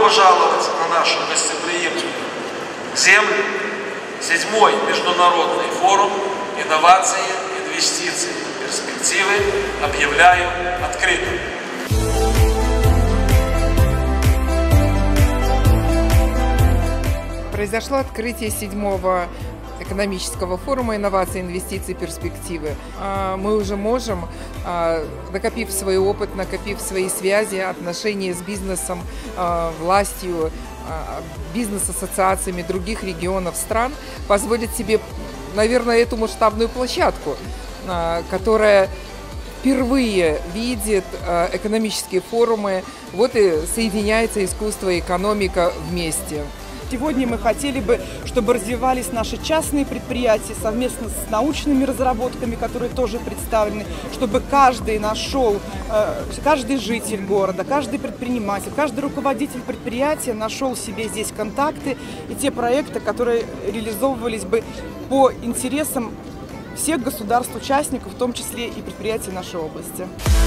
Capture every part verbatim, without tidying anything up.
пожаловать на нашу гостеприимную землю седьмой международный форум инновации, инвестиций и перспективы объявляю открытым. Произошло открытие седьмого экономического форума инноваций, инвестиций, перспективы. Мы уже можем, накопив свой опыт, накопив свои связи, отношения с бизнесом, властью, бизнес-ассоциациями других регионов стран, позволить себе, наверное, эту масштабную площадку, которая впервые видит экономические форумы, вот и соединяется искусство и экономика вместе. Сегодня мы хотели бы, чтобы развивались наши частные предприятия совместно с научными разработками, которые тоже представлены, чтобы каждый нашел, каждый житель города, каждый предприниматель, каждый руководитель предприятия нашел себе здесь контакты и те проекты, которые реализовывались бы по интересам всех государств-участников, в том числе и предприятий нашей области.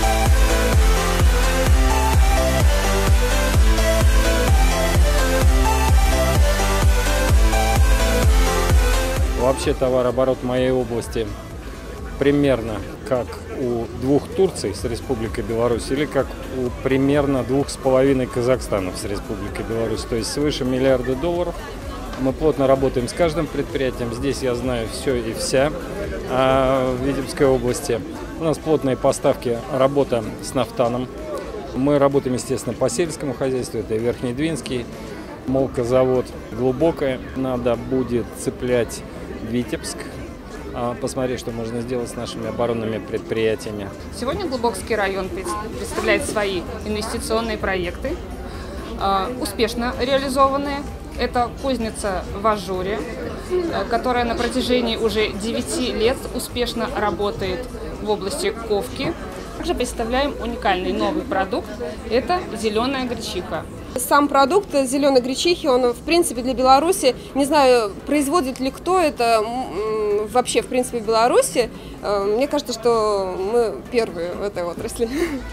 Вообще товарооборот в моей области примерно как у двух Турций с Республикой Беларусь или как у примерно двух с половиной Казахстанов с Республикой Беларусь, то есть свыше миллиарда долларов. Мы плотно работаем с каждым предприятием. Здесь я знаю все и вся а в Витебской области. У нас плотные поставки, работа с нафтаном. Мы работаем, естественно, по сельскому хозяйству. Это Верхнедвинский, молокозавод Глубокое. Надо будет цеплять Витебск, посмотреть, что можно сделать с нашими оборонными предприятиями. Сегодня Глубокский район представляет свои инвестиционные проекты, успешно реализованные. Это кузница в Ажуре, которая на протяжении уже девяти лет успешно работает в области ковки. Также представляем уникальный новый продукт – это зеленая гречиха. Сам продукт зеленой гречихи, он в принципе для Беларуси, не знаю, производит ли кто это вообще в принципе в Беларуси. Мне кажется, что мы первые в этой отрасли.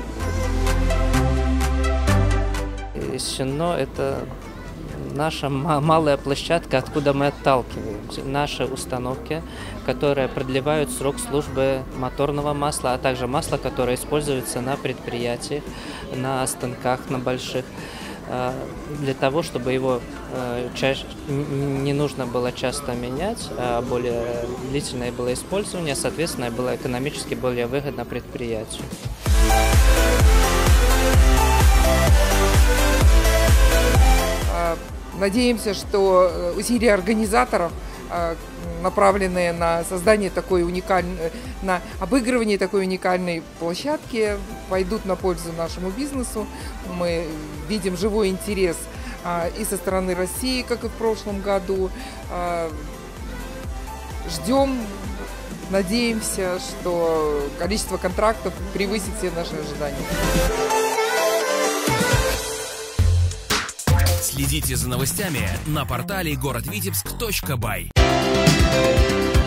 Сено – это наша малая площадка, откуда мы отталкиваемся. Наши установки, которые продлевают срок службы моторного масла, а также масла, которое используется на предприятиях, на станках, на больших, для того, чтобы его чаще, не нужно было часто менять, а более длительное было использование, соответственно, было экономически более выгодно предприятию. Надеемся, что усилия организаторов, направленные на создание такой уникальной, на обыгрывание такой уникальной площадки, пойдут на пользу нашему бизнесу. Мы видим живой интерес и со стороны России, как и в прошлом году. Ждем, надеемся, что количество контрактов превысит все наши ожидания. Следите за новостями на портале город витебск точка бай.